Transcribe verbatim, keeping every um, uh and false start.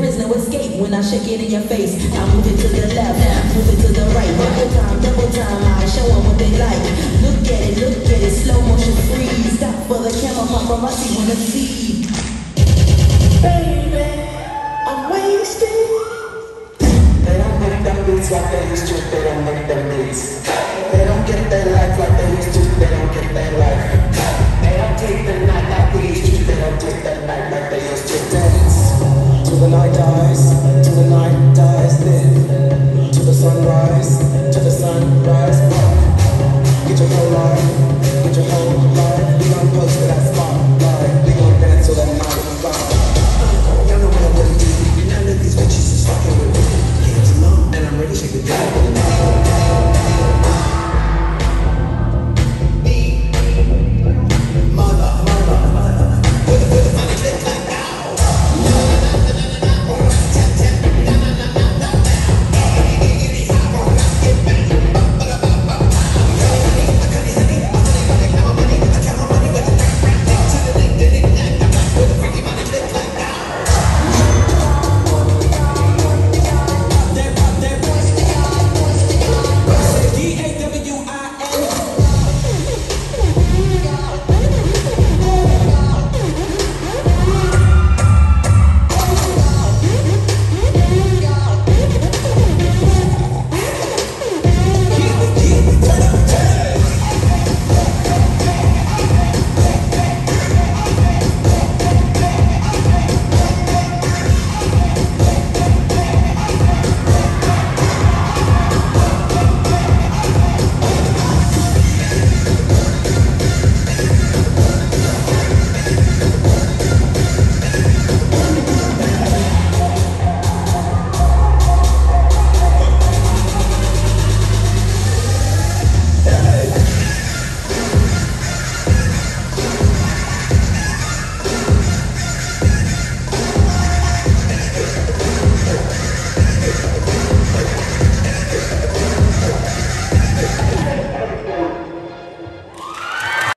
is no escape when I shake it in your face. I move it to the left, move it to the right. Double time, double time, I show them what they like. Look at it, look at it, slow motion freeze. Stop for the camera, paparazzi wanna see. Baby, I'm wasted. They don't make them beats like they used to, they don't make them beats. They don't get their life like they used to, they don't get their life. They don't take the night like they used to, they don't take the night like they used to. Dance till the night dies, till the night dies, then till the sunrise, till the sunrise. Get your whole life, get your whole life, be on post for that.